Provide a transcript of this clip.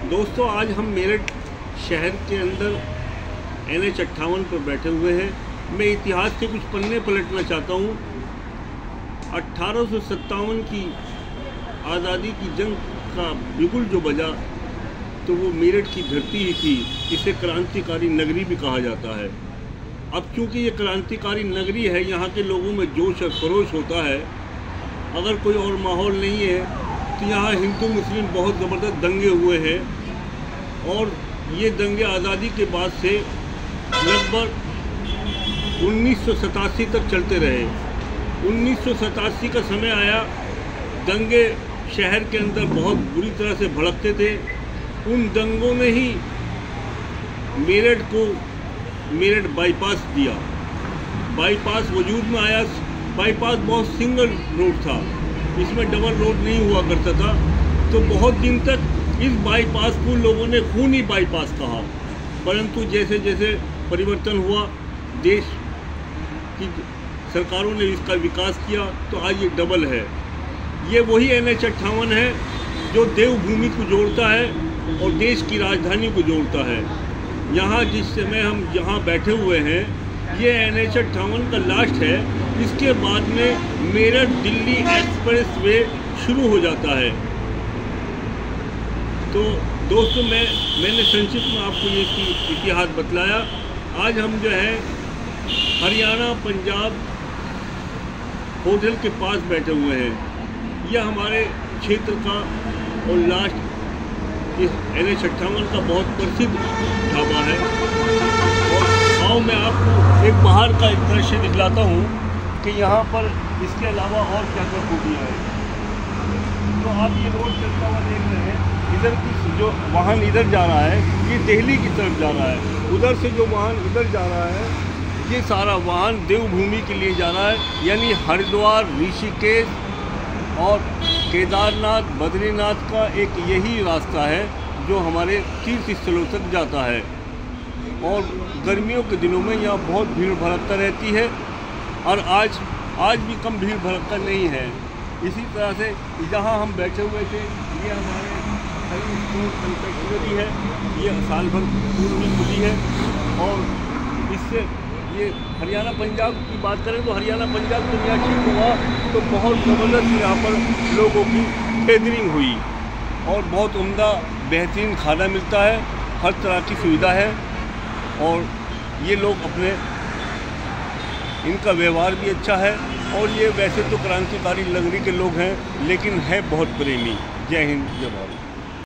दोस्तों, आज हम मेरठ शहर के अंदर NH 58 पर बैठे हुए हैं। मैं इतिहास के कुछ पन्ने पलटना चाहता हूँ। 1857 की आज़ादी की जंग का बिगुल जो बजा तो वो मेरठ की धरती ही थी। इसे क्रांतिकारी नगरी भी कहा जाता है। अब क्योंकि ये क्रांतिकारी नगरी है, यहाँ के लोगों में जोश और खरोश होता है। अगर कोई और माहौल नहीं है तो यहाँ हिंदू मुस्लिम बहुत ज़बरदस्त दंगे हुए हैं और ये दंगे आज़ादी के बाद से लगभग 1987 तक चलते रहे। 1987 का समय आया, दंगे शहर के अंदर बहुत बुरी तरह से भड़कते थे। उन दंगों ने ही मेरठ को मेरठ बाईपास दिया। बाईपास वजूद में आया। बाईपास बहुत सिंगल रोड था, इसमें डबल रोड नहीं हुआ करता था। तो बहुत दिन तक इस बाईपास को लोगों ने खूनी बाईपास कहा, परंतु जैसे जैसे परिवर्तन हुआ, देश की सरकारों ने इसका विकास किया तो आज ये डबल है। ये वही NH 58 है जो देवभूमि को जोड़ता है और देश की राजधानी को जोड़ता है। यहाँ जिस समय हम यहाँ बैठे हुए हैं, ये NH 58 का लास्ट है। इसके बाद में मेरठ दिल्ली एक्सप्रेस वे शुरू हो जाता है। तो दोस्तों, मैंने संक्षिप्त में आपको ये इतिहास बतलाया। आज हम जो है हरियाणा पंजाब होटल के पास बैठे हुए हैं। यह हमारे क्षेत्र का और लास्ट इस NH 58 का बहुत प्रसिद्ध ढाबा है। और आओ मैं आपको एक बाहर का एक दृश्य दिखलाता हूँ कि यहाँ पर इसके अलावा और क्या क्या खूबियाँ हैं। तो आप ये रोड चलता हुआ देख रहे हैं, इधर की जो वाहन इधर जा रहा है ये दिल्ली की तरफ जा रहा है। उधर से जो वाहन इधर जा रहा है ये सारा वाहन देवभूमि के लिए जा रहा है, यानी हरिद्वार, ऋषिकेश और केदारनाथ, बद्रीनाथ का एक यही रास्ता है जो हमारे तीर्थ स्थलों तक जाता है। और गर्मियों के दिनों में यहाँ बहुत भीड़ भड़कता रहती है और आज भी कम भीड़ भड़कता नहीं है। इसी तरह से जहाँ हम बैठे हुए थे ये हमारे कन्फेक्शनरी है, ये साल भर पूर्व में खुली है। और इससे ये हरियाणा पंजाब की बात करें तो हरियाणा पंजाब जब यहाँ ठीक हुआ तो बहुत ज़बरदस्त यहाँ पर लोगों की गैदरिंग हुई और बहुत उम्दा बेहतरीन खाना मिलता है, हर तरह की सुविधा है। और ये लोग अपने इनका व्यवहार भी अच्छा है। और ये वैसे तो क्रांतिकारी नगरी के लोग हैं, लेकिन है बहुत प्रेमी। जय हिंद, जय भारत।